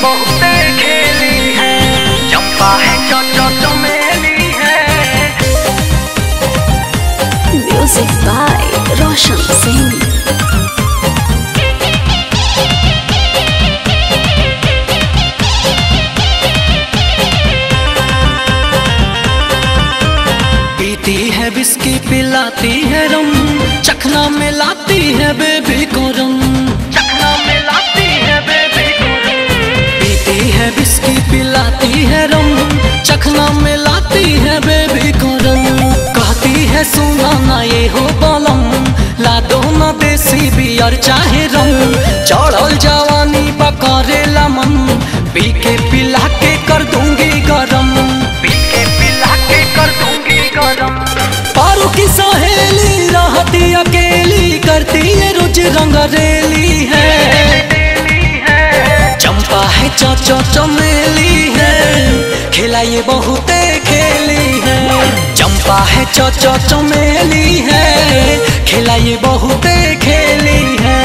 बहुते खेली है, चंपा है चमेली है। Music by Roshan Singh. पीती है विस्की पिलाती है रम, चखना में लाती है बेबी को रम, चखना में लाती है बेबी को रम। पीती है विस्की पिलाती है रम, चखना में लाती है बेबी को रम। कहती है सुना ना ये हो बलम, ला दो ना देसी बियर चाहे रम। चढ़ल जवानी पकड़ेला मन, पी के पिला के कर दूंगी गरम, पी के पिला के कर दूंगी गरम। पारू की सहेली रहती अकेली, करती है रोज रंगरेली है। चंपा है चमेली है, खेला ये बहुते खेली है। चंपा है चमेली है, खेला ये बहुते खेली है।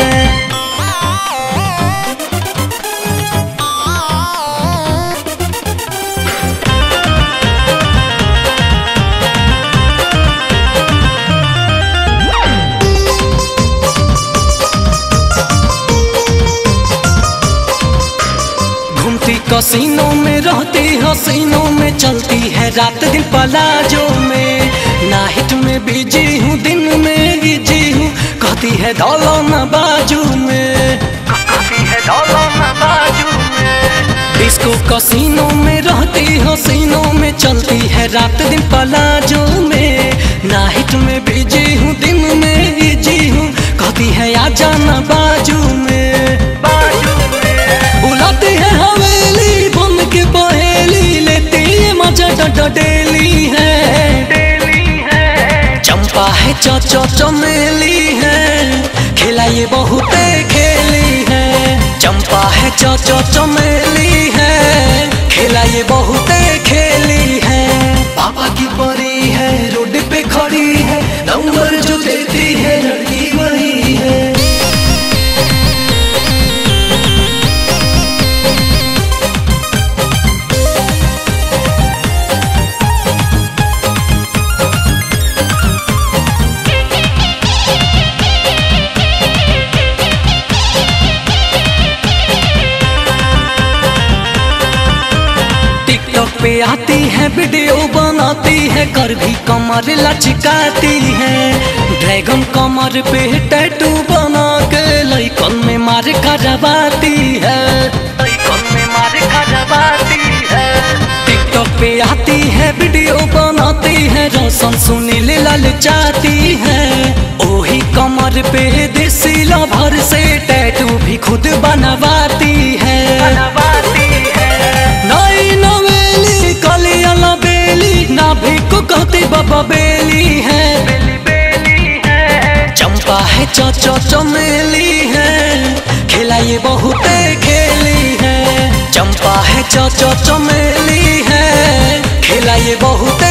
कसीनों में रहती हसीनों में, चलती है रात दिन पलाजो में। नाइट में बिजी हूँ दिन में बिजी हूँ, कहती है दौलो न बाजू में, कहती है दौलो न बाजू में। डिस्को कसीनों में रहती हसीनों में, चलती है रात दिन पलाजो में। नाइट में बिजी हूँ दिन में बिजी हूँ, कहती है आजा न बाजू में, बाजू में। बुलाती है हवेली बन के पहेली, लेती है मजा डेली है। चंपा है चमेली है, खेला ये बहुते खेली है। चंपा है चमेली है, खेला ये बहुते खेली है। पापा की परी है, रोड पे खड़ी है, नंबर जो देती है लड़की वही है। पे आती है वीडियो बनाती है, कर भी कमर लचकाती है। ड्रैगन कमर पे टैटू बना के लइकन में मार करवाती है, लइकन में मार करवाती है। टिकटॉक पे आती है वीडियो बनाती है, रोशन सुनील ललचाती है। ओही कमर पे देसी लवर से टैटू भी खुद बनवाती है, बनवाती है। नई नवेली कलियाला बेली, नाभि को कहती बाबा बेली है, बेली है। चंपा है चमेली है, खेला ये बहुते खेली है। चंपा है चमेली है, खेला ये बहुते